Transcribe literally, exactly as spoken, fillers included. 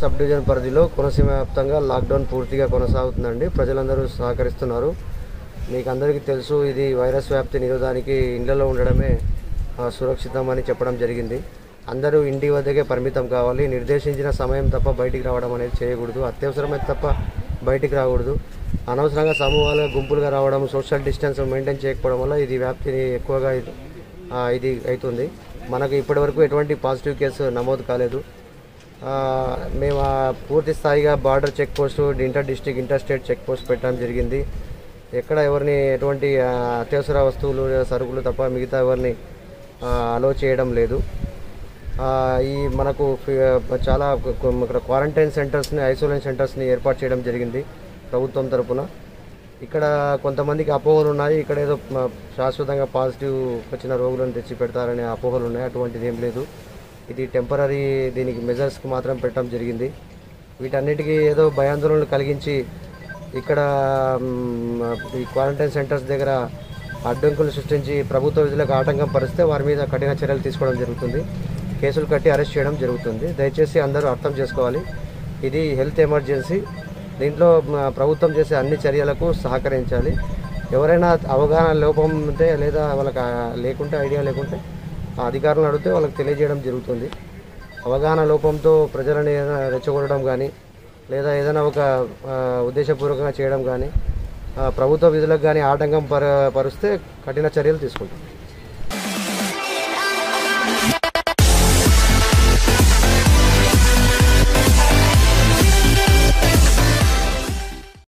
Sub division పరిధిలో కోనసీమ వ్యాప్తంగా lockdown పూర్తిగా కొనసాగుతుందండి. ప్రజలందరూ సహకరిస్తున్నారు. మీకు అందరికీ తెలుసు, ఇది వైరస్ వ్యాప్తి నిరోధానికి ఇళ్లలో ఉండడమే సురక్షితం అని చెప్పడం జరిగింది. అందరూ ఇంటి వద్దకే పరిమితం కావాలి. నిర్దేశించిన సమయం తప్ప బయటికి రావడం అనేది చేయకూడదు. అత్యవసరమైతే తప్ప బయటికి రాకూడదు. అనవసరంగా సమూహాలుగా గుంపులుగా రావడం, సోషల్ డిస్టెన్స్ మెయింటైన్ చేయకపోవడం వల్ల ఇది వ్యాప్తిని ఎక్కువగా ఇది అవుతుంది. మనకు ఇప్పటివరకు ఎటువంటి పాజిటివ్ కేసు నమోదు కాలేదు. మేము పూర్తి స్థాయిగా border check post, inter district inter state check post పెట్టడం జరిగింది. ఎక్కడ ఎవరిని ఎటువంటి అత్యవసర వస్తువులు సరుకులు తప్ప మిగతా ఎవరిని అలో చేయడం లేదు. ఈ మనకు చాలా ఇక్కడ క్వారంటైన్ సెంటర్స్ని, ఐసోలేషన్ సెంటర్స్ని ఏర్పాటు చేయడం జరిగింది ప్రభుత్వం తరఫున. ఇక్కడ కొంతమందికి అపోహలు ఉన్నాయి. ఇక్కడ ఏదో శాశ్వతంగా పాజిటివ్ వచ్చిన రోగులను తెచ్చి పెడతారనే అపోహలు ఉన్నాయి. అటువంటిది ఏం లేదు. ఇది టెంపరీ దీనికి మెజర్స్కి మాత్రం పెట్టడం జరిగింది. వీటన్నిటికీ ఏదో భయాందోళనలు కలిగించి ఇక్కడ ఈ క్వారంటైన్ సెంటర్స్ దగ్గర అడ్డంకులు సృష్టించి ప్రభుత్వ విధులకు ఆటంకం పరిస్తే వారి మీద కఠిన చర్యలు తీసుకోవడం జరుగుతుంది. కేసులు కట్టి అరెస్ట్ చేయడం జరుగుతుంది. దయచేసి అందరూ అర్థం చేసుకోవాలి, ఇది హెల్త్ ఎమర్జెన్సీ. దీంట్లో ప్రభుత్వం చేసే అన్ని చర్యలకు సహకరించాలి. ఎవరైనా అవగాహన లోపం ఉంటే లేదా వాళ్ళకి లేకుంటే ఐడియా లేకుంటే అధికారులను అడిగితే వాళ్ళకి తెలియజేయడం జరుగుతుంది. అవగాహన లోపంతో ప్రజలను ఏదైనా రెచ్చగొట్టడం కానీ లేదా ఏదైనా ఒక ఉద్దేశపూర్వకంగా చేయడం కానీ ప్రభుత్వ విధులకు కానీ ఆటంకం పర పరుస్తే కఠిన చర్యలు తీసుకుంటాం.